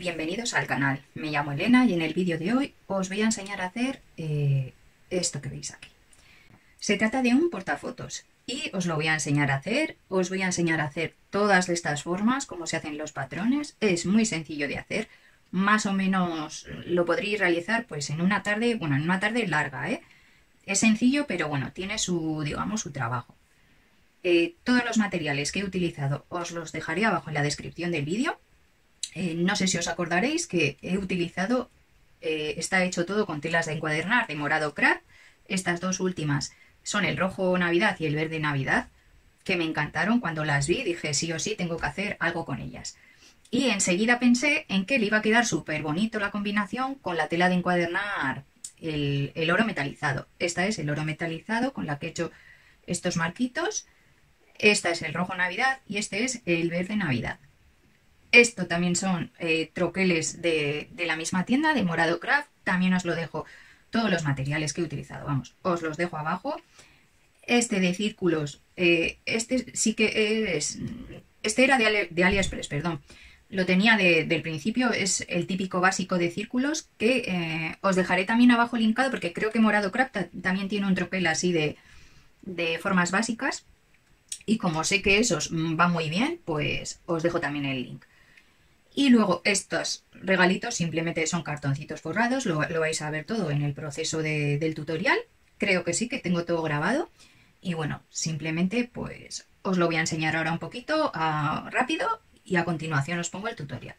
bienvenidos al canal. Me llamo Elena y en el vídeo de hoy os voy a enseñar a hacer esto que veis aquí. Se trata de un portafotos y os lo voy a enseñar a hacer. Os voy a enseñar a hacer todas estas formas, cómo se hacen los patrones. Es muy sencillo de hacer. Más o menos lo podréis realizar pues en una tarde, bueno, en una tarde larga, ¿eh? Es sencillo, pero bueno, tiene su, digamos, su trabajo. Todos los materiales que he utilizado os los dejaré abajo en la descripción del vídeo. No sé si os acordaréis que he utilizado, está hecho todo con telas de encuadernar de morado craft. Estas dos últimas son el rojo Navidad y el verde Navidad, que me encantaron. Cuando las vi dije sí o sí tengo que hacer algo con ellas. Y enseguida pensé en que le iba a quedar súper bonito la combinación con la tela de encuadernar, el oro metalizado. Esta es el oro metalizado con la que he hecho estos marquitos. Esta es el rojo Navidad y este es el verde Navidad. Esto también son troqueles de la misma tienda, de Morado Craft. También os lo dejo, todos los materiales que he utilizado, vamos, os los dejo abajo. Este de círculos, este sí que es, este era de AliExpress, perdón. Lo tenía del principio, es el típico básico de círculos que os dejaré también abajo linkado porque creo que Morado Craft también tiene un troquel así de formas básicas. Y como sé que esos van muy bien, pues os dejo también el link. Y luego estos regalitos simplemente son cartoncitos forrados, lo vais a ver todo en el proceso del tutorial. Creo que sí, que tengo todo grabado. Y bueno, simplemente pues os lo voy a enseñar ahora un poquito rápido y a continuación os pongo el tutorial.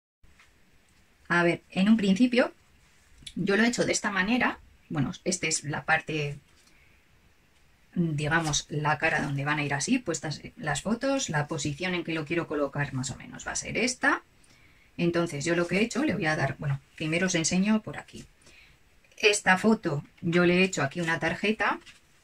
A ver, en un principio yo lo he hecho de esta manera. Bueno, esta es la parte, digamos, la cara donde van a ir así puestas las fotos. La posición en que lo quiero colocar más o menos va a ser esta. Entonces yo lo que he hecho, le voy a dar, bueno, primero os enseño por aquí. Esta foto yo le he hecho aquí una tarjeta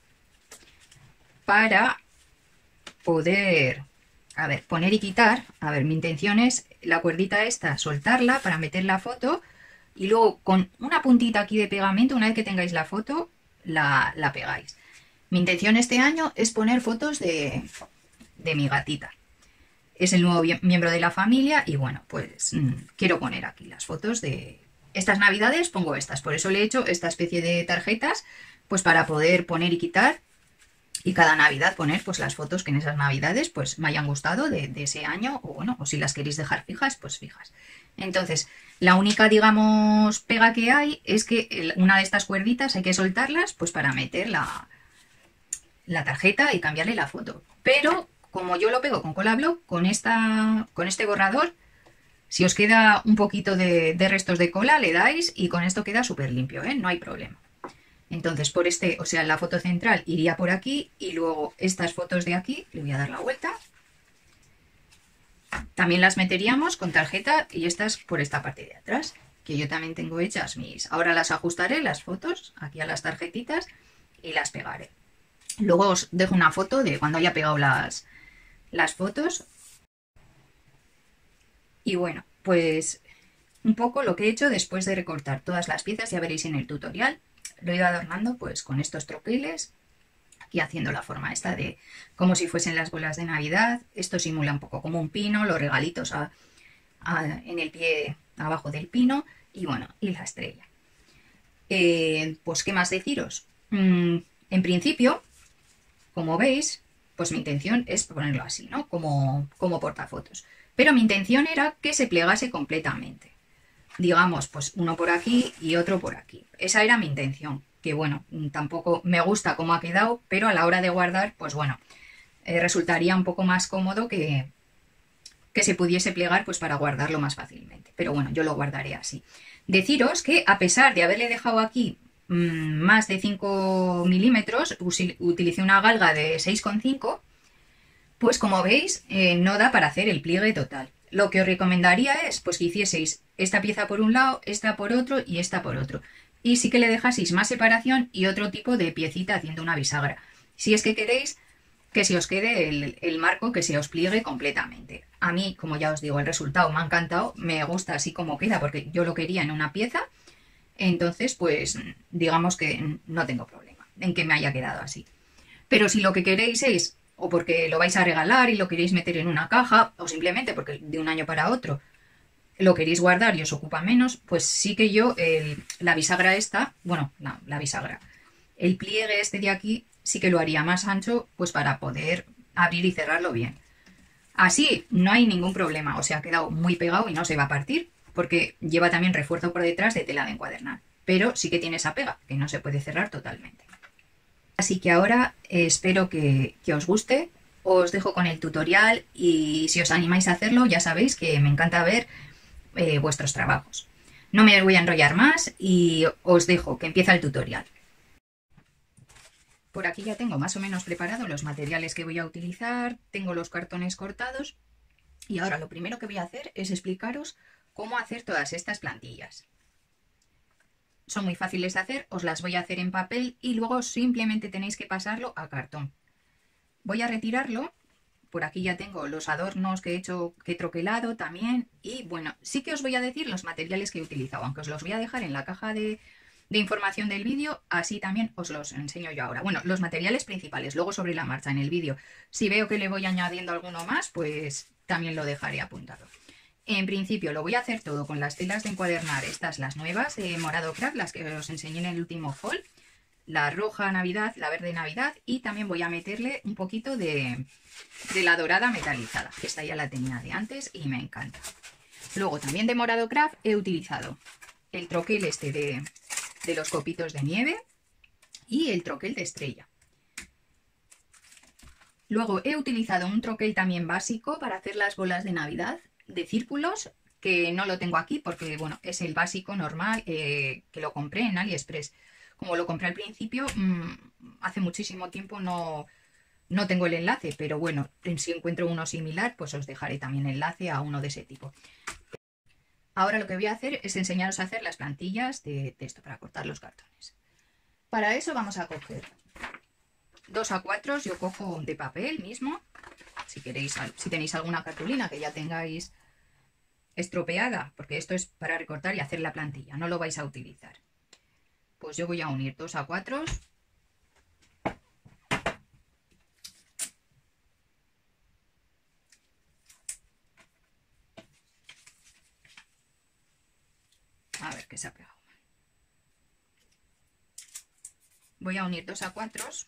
para poder, a ver, poner y quitar. A ver, mi intención es la cuerdita esta, soltarla para meter la foto y luego con una puntita aquí de pegamento, una vez que tengáis la foto, la pegáis. Mi intención este año es poner fotos de mi gatita. Es el nuevo miembro de la familia y bueno, pues quiero poner aquí las fotos de estas navidades, pongo estas. Por eso le he hecho esta especie de tarjetas, pues para poder poner y quitar y cada navidad poner pues las fotos que en esas navidades pues me hayan gustado de ese año o bueno, o si las queréis dejar fijas, pues fijas. Entonces, la única, digamos, pega que hay es que una de estas cuerditas hay que soltarlas pues para meter la tarjeta y cambiarle la foto. Pero como yo lo pego con cola block, con este borrador, si os queda un poquito de restos de cola, le dais y con esto queda súper limpio, ¿eh? No hay problema. Entonces, por este, o sea, la foto central iría por aquí y luego estas fotos de aquí, le voy a dar la vuelta. También las meteríamos con tarjeta y estas por esta parte de atrás, que yo también tengo hechas mis. Ahora las ajustaré, las fotos, aquí a las tarjetitas y las pegaré. Luego os dejo una foto de cuando haya pegado las fotos. Y bueno, pues un poco lo que he hecho después de recortar todas las piezas, ya veréis en el tutorial. Lo he ido adornando pues con estos troqueles, aquí haciendo la forma esta de como si fuesen las bolas de Navidad. Esto simula un poco como un pino, los regalitos en el pie abajo del pino y bueno, y la estrella. Pues qué más deciros. En principio, como veis, pues mi intención es ponerlo así, ¿no? Como portafotos. Pero mi intención era que se plegase completamente. Digamos, pues uno por aquí y otro por aquí. Esa era mi intención. Que bueno, tampoco me gusta cómo ha quedado, pero a la hora de guardar, pues bueno, resultaría un poco más cómodo que se pudiese plegar pues para guardarlo más fácilmente. Pero bueno, yo lo guardaré así. Deciros que a pesar de haberle dejado aquí más de 5 milímetros, utilicé una galga de 6,5, pues como veis no da para hacer el pliegue total. Lo que os recomendaría es pues que hicieseis esta pieza por un lado, esta por otro y esta por otro. Y sí que le dejaseis más separación y otro tipo de piecita haciendo una bisagra. Si es que queréis que se os quede el marco, que se os pliegue completamente. A mí, como ya os digo, el resultado me ha encantado, me gusta así como queda porque yo lo quería en una pieza. Entonces, pues digamos que no tengo problema en que me haya quedado así. Pero si lo que queréis es, o porque lo vais a regalar y lo queréis meter en una caja, o simplemente porque de un año para otro lo queréis guardar y os ocupa menos, pues sí que yo la bisagra esta, bueno, no, la bisagra, el pliegue este de aquí sí que lo haría más ancho, pues para poder abrir y cerrarlo bien. Así no hay ningún problema, o sea, ha quedado muy pegado y no se va a partir, porque lleva también refuerzo por detrás de tela de encuadernar, pero sí que tiene esa pega, que no se puede cerrar totalmente. Así que ahora espero que os guste, os dejo con el tutorial y si os animáis a hacerlo ya sabéis que me encanta ver vuestros trabajos. No me voy a enrollar más y os dejo que empieza el tutorial. Por aquí ya tengo más o menos preparados los materiales que voy a utilizar, tengo los cartones cortados y ahora lo primero que voy a hacer es explicaros cómo hacer todas estas plantillas. Son muy fáciles de hacer, os las voy a hacer en papel y luego simplemente tenéis que pasarlo a cartón. Voy a retirarlo. Por aquí ya tengo los adornos que he hecho, que he troquelado también. Y bueno, sí que os voy a decir los materiales que he utilizado, aunque os los voy a dejar en la caja de información del vídeo, así también os los enseño yo ahora. Bueno, los materiales principales, luego sobre la marcha en el vídeo. Si veo que le voy añadiendo alguno más, pues también lo dejaré apuntado. En principio lo voy a hacer todo con las telas de encuadernar, estas las nuevas de Morado Craft, las que os enseñé en el último haul. La roja Navidad, la verde Navidad y también voy a meterle un poquito de la dorada metalizada, que esta ya la tenía de antes y me encanta. Luego también de Morado Craft he utilizado el troquel este de los copitos de nieve y el troquel de estrella. Luego he utilizado un troquel también básico para hacer las bolas de Navidad de círculos, que no lo tengo aquí porque bueno, es el básico normal que lo compré en AliExpress. Como lo compré al principio, hace muchísimo tiempo no tengo el enlace, pero bueno, si encuentro uno similar, pues os dejaré también enlace a uno de ese tipo. Ahora lo que voy a hacer es enseñaros a hacer las plantillas de esto para cortar los cartones. Para eso vamos a coger 2 A4, yo cojo de papel mismo, si queréis, si tenéis alguna cartulina que ya tengáis estropeada, porque esto es para recortar y hacer la plantilla, no lo vais a utilizar. Pues yo voy a unir 2 A4. A ver qué se ha pegado. Voy a unir 2 A4.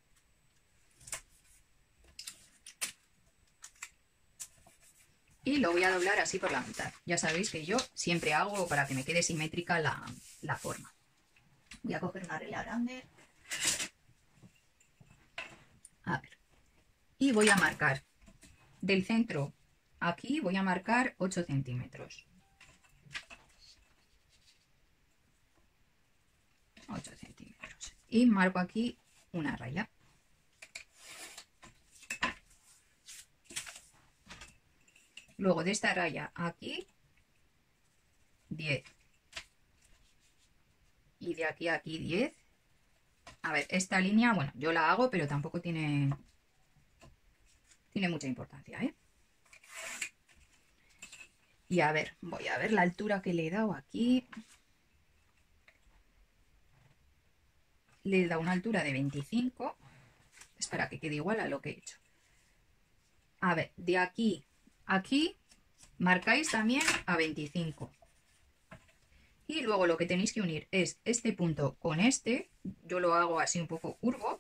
Y lo voy a doblar así por la mitad. Ya sabéis que yo siempre hago para que me quede simétrica la forma. Voy a coger una regla grande. A ver. Y voy a marcar del centro aquí, voy a marcar 8 centímetros. 8 centímetros. Y marco aquí una raya. Luego de esta raya aquí, 10. Y de aquí a aquí 10. A ver, esta línea, bueno, yo la hago, pero tampoco tiene mucha importancia, ¿eh? Y a ver, voy a ver la altura que le he dado aquí. Le he dado una altura de 25. Es para que quede igual a lo que he hecho. A ver, de aquí a aquí marcáis también a 25. Y luego lo que tenéis que unir es este punto con este. Yo lo hago así un poco curvo.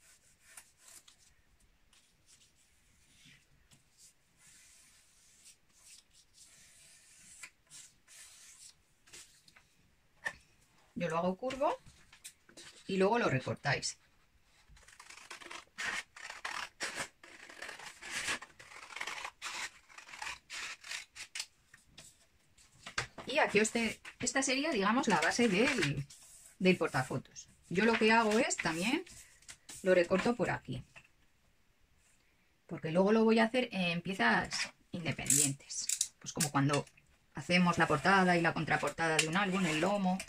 Yo lo hago curvo y luego lo recortáis. Y aquí esta sería, digamos, la base del portafotos. Yo lo que hago es también lo recorto por aquí. Porque luego lo voy a hacer en piezas independientes. Pues como cuando hacemos la portada y la contraportada de un álbum, el lomo.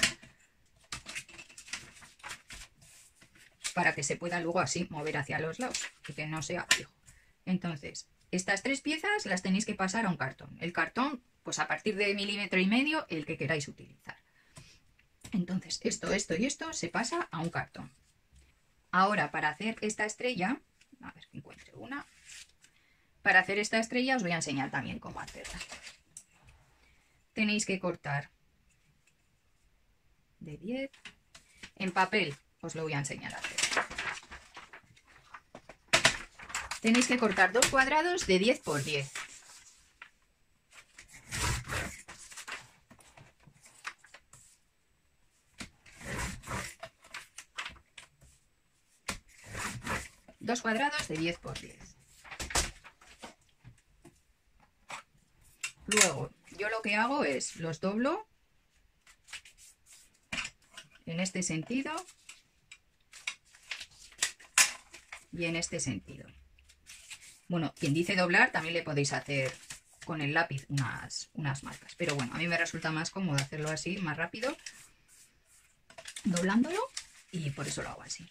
Para que se pueda luego así mover hacia los lados y que no sea fijo. Entonces, estas 3 piezas las tenéis que pasar a un cartón. El cartón, pues a partir de 1,5 milímetros, el que queráis utilizar. Entonces, esto y esto se pasa a un cartón. Ahora, para hacer esta estrella, a ver que encuentre una. Para hacer esta estrella os voy a enseñar también cómo hacerla. tenéis que cortar de 10. En papel os lo voy a enseñar a hacer. Tenéis que cortar 2 cuadrados de 10 por 10. Dos cuadrados de 10 por 10. Luego, yo lo que hago es los doblo en este sentido y en este sentido. Bueno, quien dice doblar también le podéis hacer con el lápiz unas marcas. Pero bueno, a mí me resulta más cómodo hacerlo así, más rápido, doblándolo, y por eso lo hago así.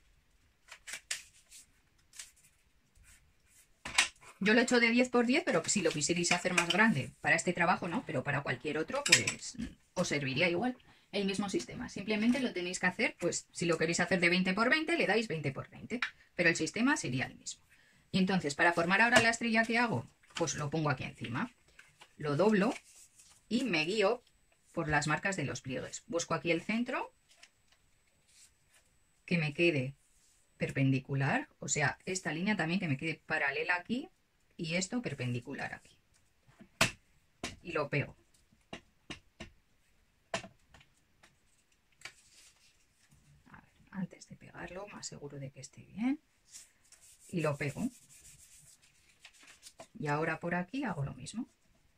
Yo lo he hecho de 10 por 10, pero si lo quisierais hacer más grande para este trabajo, no, pero para cualquier otro, pues os serviría igual el mismo sistema. Simplemente lo tenéis que hacer, pues si lo queréis hacer de 20 por 20, le dais 20 por 20, pero el sistema sería el mismo. Y entonces, para formar ahora la estrella que hago, pues lo pongo aquí encima, lo doblo y me guío por las marcas de los pliegues. Busco aquí el centro, que me quede perpendicular, o sea, esta línea también que me quede paralela aquí y esto perpendicular aquí. Y lo pego. A ver, antes de pegarlo, más seguro de que esté bien. Y lo pego. Y ahora por aquí hago lo mismo.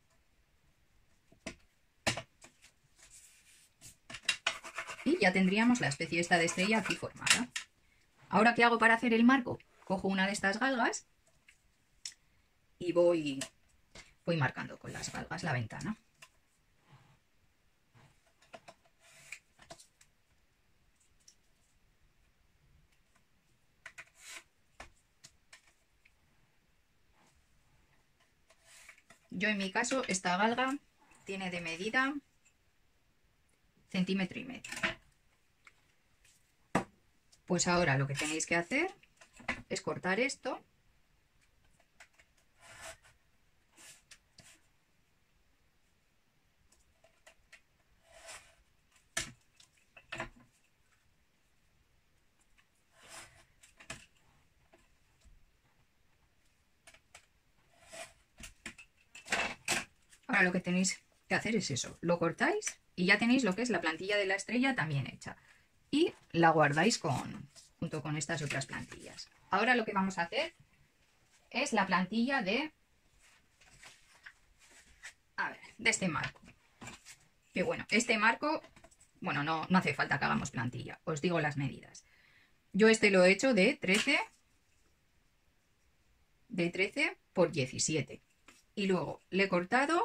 Y ya tendríamos la especie esta de estrella aquí formada. Ahora, ¿qué hago para hacer el marco? Cojo una de estas galgas y voy marcando con las galgas la ventana. Yo en mi caso esta galga tiene de medida 1,5 centímetros. Pues ahora lo que tenéis que hacer es cortar esto . Ahora lo que tenéis que hacer es eso, lo cortáis y ya tenéis lo que es la plantilla de la estrella también hecha. Y la guardáis junto con estas otras plantillas. Ahora lo que vamos a hacer es la plantilla de este marco. Que bueno, este marco, bueno, no hace falta que hagamos plantilla, os digo las medidas. Yo este lo he hecho de 13 por 17. Y luego le he cortado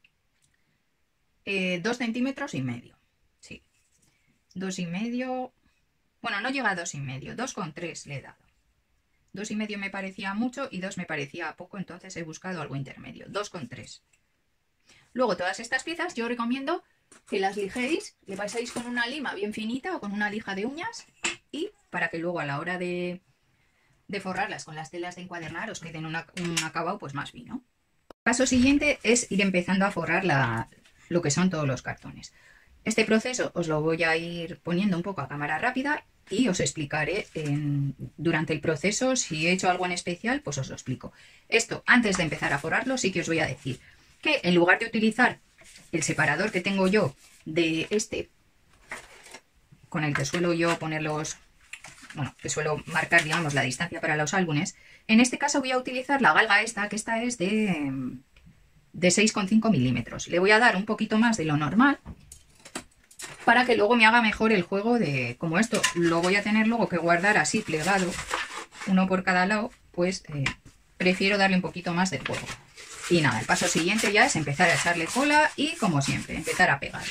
2,5 centímetros. Sí, 2,5. Bueno, no llega a 2,5, 2,3 le he dado. 2,5 me parecía mucho y 2 me parecía poco, entonces he buscado algo intermedio, 2,3. Luego todas estas piezas yo recomiendo que las lijéis, le pasáis con una lima bien finita o con una lija de uñas, y para que luego a la hora de forrarlas con las telas de encuadernar os queden un acabado pues más fino. El paso siguiente es ir empezando a forrar lo que son todos los cartones. Este proceso os lo voy a ir poniendo un poco a cámara rápida y os explicaré durante el proceso. Si he hecho algo en especial, pues os lo explico. Esto, antes de empezar a forrarlo, sí que os voy a decir que en lugar de utilizar el separador que tengo yo de este, con el que suelo yo ponerlos, bueno, que suelo marcar, digamos, la distancia para los álbumes, en este caso voy a utilizar la galga esta, que esta es de 6,5 milímetros. Le voy a dar un poquito más de lo normal para que luego me haga mejor el juego de, como esto lo voy a tener luego que guardar así plegado, uno por cada lado, pues prefiero darle un poquito más de juego. Y nada, el paso siguiente ya es empezar a echarle cola y, como siempre, empezar a pegar.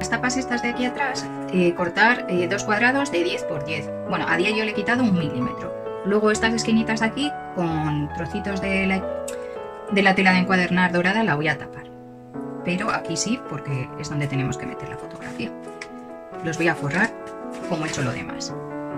las tapas estas de aquí atrás, cortar 2 cuadrados de 10 por 10. Bueno, a día yo le he quitado 1 milímetro. Luego estas esquinitas de aquí, con trocitos de la tela de encuadernar dorada, la voy a tapar. Pero aquí sí, porque es donde tenemos que meter la fotografía. Los voy a forrar como he hecho lo demás.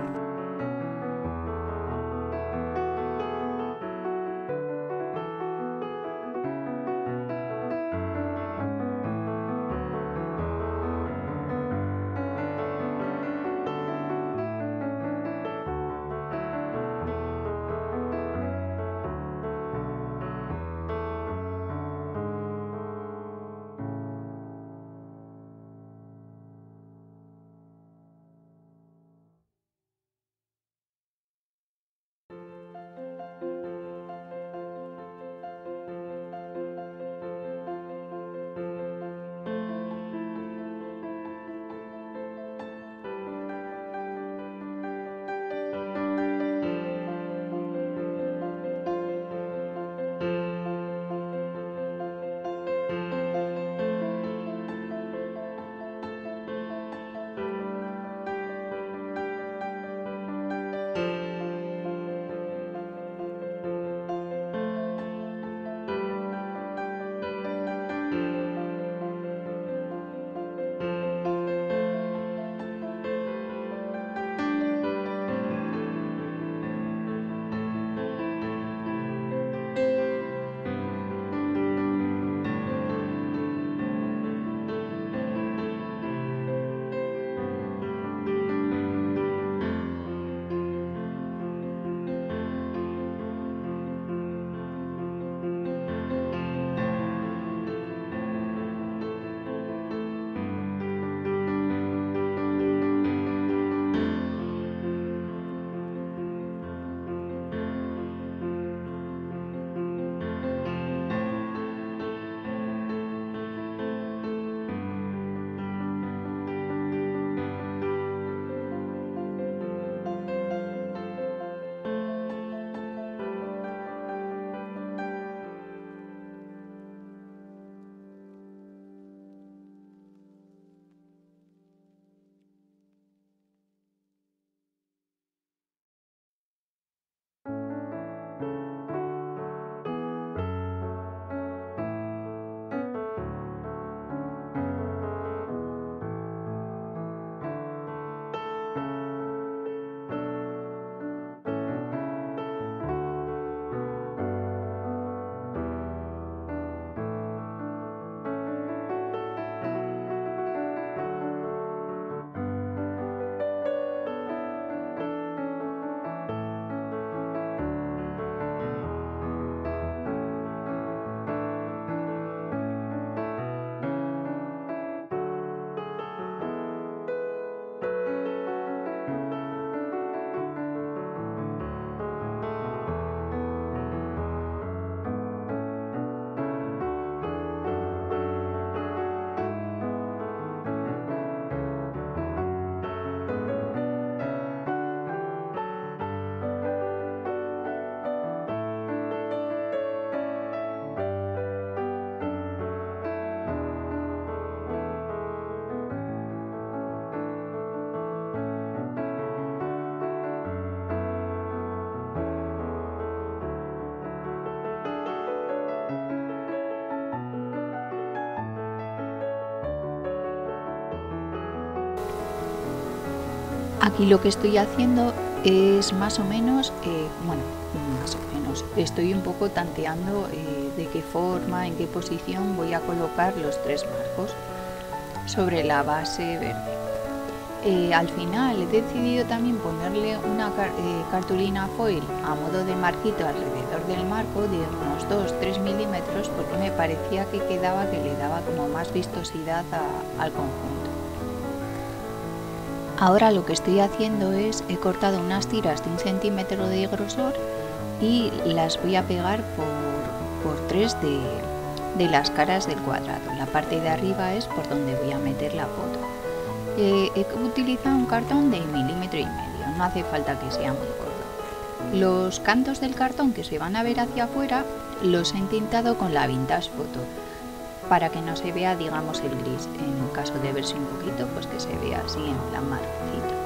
Aquí lo que estoy haciendo es más o menos, estoy un poco tanteando de qué forma, en qué posición voy a colocar los 3 marcos sobre la base verde. Al final he decidido también ponerle una cartulina foil a modo de marquito alrededor del marco de unos 2-3 milímetros, porque me parecía que le daba como más vistosidad al conjunto. Ahora lo que estoy haciendo es, he cortado unas tiras de 1 centímetro de grosor y las voy a pegar por 3 de las caras del cuadrado. La parte de arriba es por donde voy a meter la foto. He utilizado un cartón de 1,5 milímetros, no hace falta que sea muy gordo. Los cantos del cartón que se van a ver hacia afuera los he entintado con la Vintage Photo. para que no se vea, digamos, el gris. En caso de verse un poquito, pues que se vea así en plan marroncito.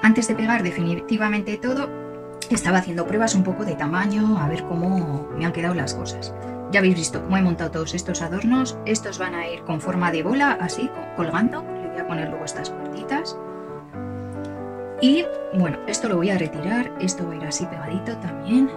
antes de pegar definitivamente todo, estaba haciendo pruebas un poco de tamaño, a ver cómo me han quedado las cosas. Ya habéis visto cómo he montado todos estos adornos. Estos van a ir con forma de bola, así, colgando. Le voy a poner luego estas cuerditas. Y bueno, esto lo voy a retirar. Esto va a ir así pegadito también.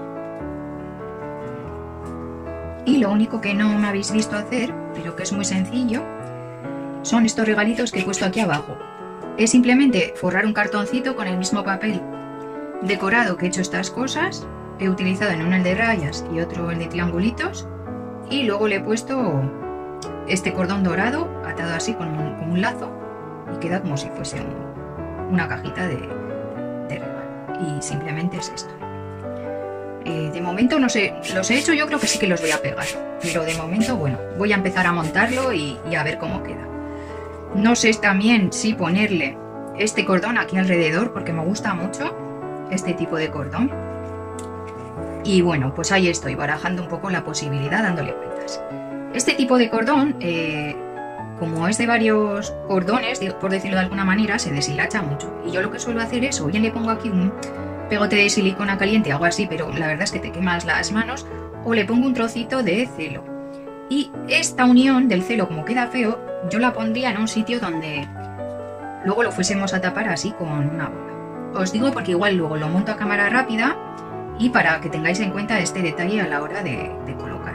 Y lo único que no me habéis visto hacer, pero que es muy sencillo, son estos regalitos que he puesto aquí abajo. Es simplemente forrar un cartoncito con el mismo papel decorado que he hecho estas cosas. He utilizado en uno el de rayas y otro el de triangulitos. Y luego le he puesto este cordón dorado atado así con un lazo. Y queda como si fuese una cajita de regalo. Y simplemente es esto. De momento no sé, los he hecho, yo creo que sí que los voy a pegar. Pero de momento, bueno, voy a empezar a montarlo y a ver cómo queda. No sé también si ponerle este cordón aquí alrededor, porque me gusta mucho este tipo de cordón. Y bueno, pues ahí estoy barajando un poco la posibilidad, dándole vueltas. Este tipo de cordón, como es de varios cordones, por decirlo de alguna manera, se deshilacha mucho. Y yo lo que suelo hacer es, o bien le pongo aquí un pegote de silicona caliente, algo así, pero la verdad es que te quemas las manos, o le pongo un trocito de celo. Y esta unión del celo, como queda feo, yo la pondría en un sitio donde luego lo fuésemos a tapar así con una bola. Os digo porque igual luego lo monto a cámara rápida y para que tengáis en cuenta este detalle a la hora de colocar.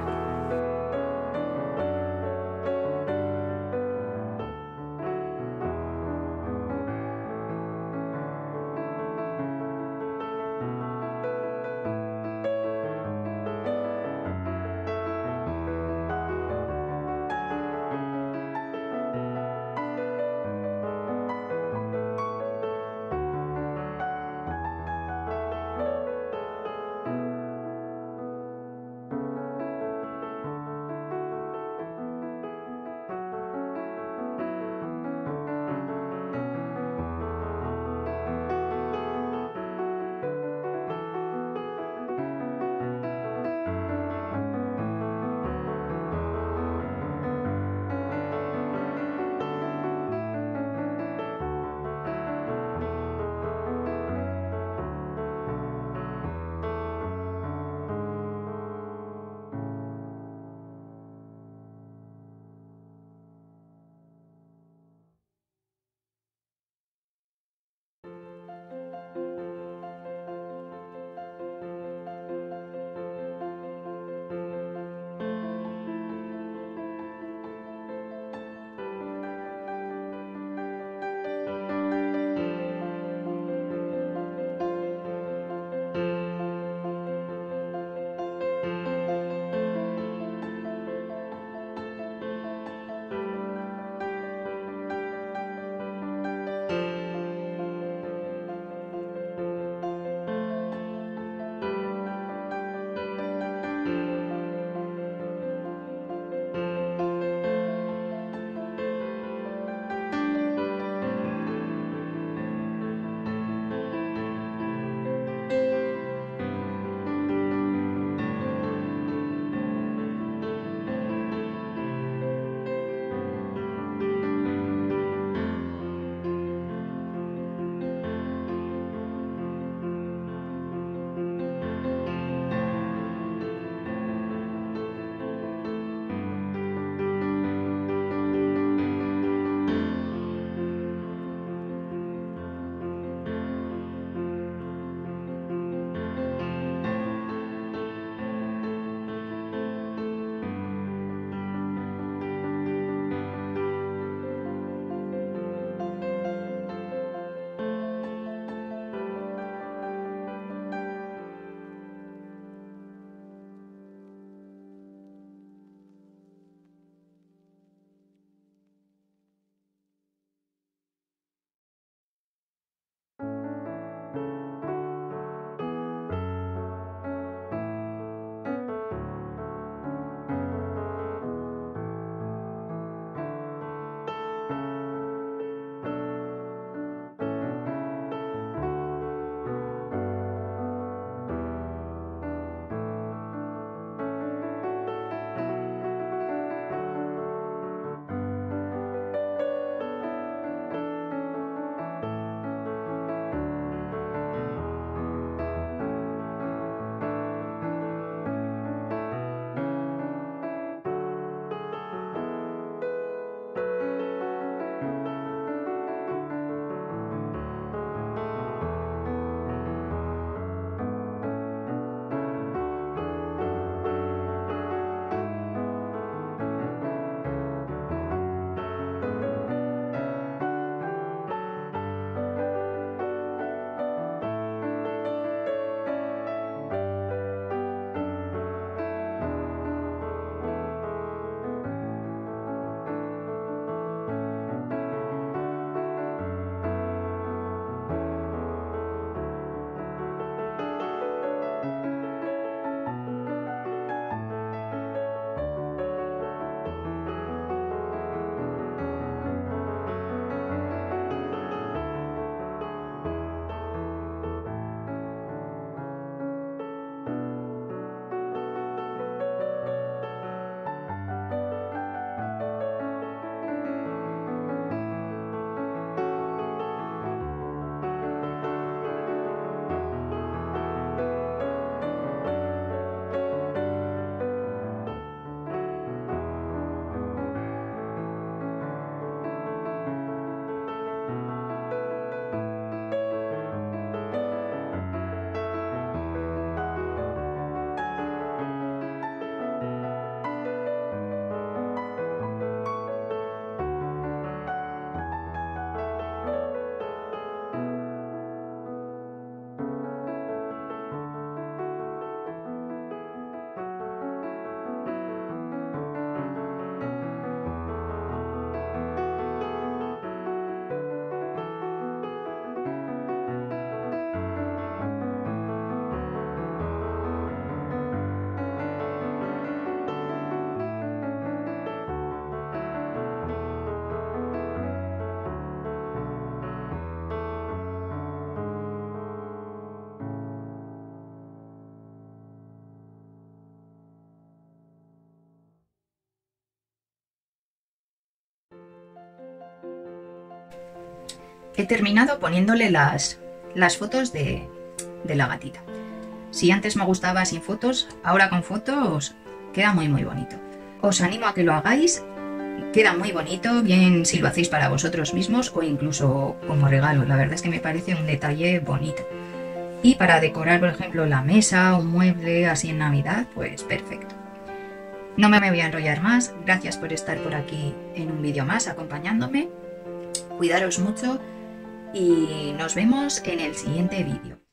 he terminado poniéndole las fotos de la gatita. Si antes me gustaba sin fotos, ahora con fotos queda muy bonito. Os animo a que lo hagáis, queda muy bonito, bien si lo hacéis para vosotros mismos o incluso como regalo. La verdad es que me parece un detalle bonito. Y para decorar, por ejemplo, la mesa, un mueble así en Navidad, pues perfecto. No me voy a enrollar más, gracias por estar por aquí en un vídeo más acompañándome. Cuidaros mucho y nos vemos en el siguiente vídeo.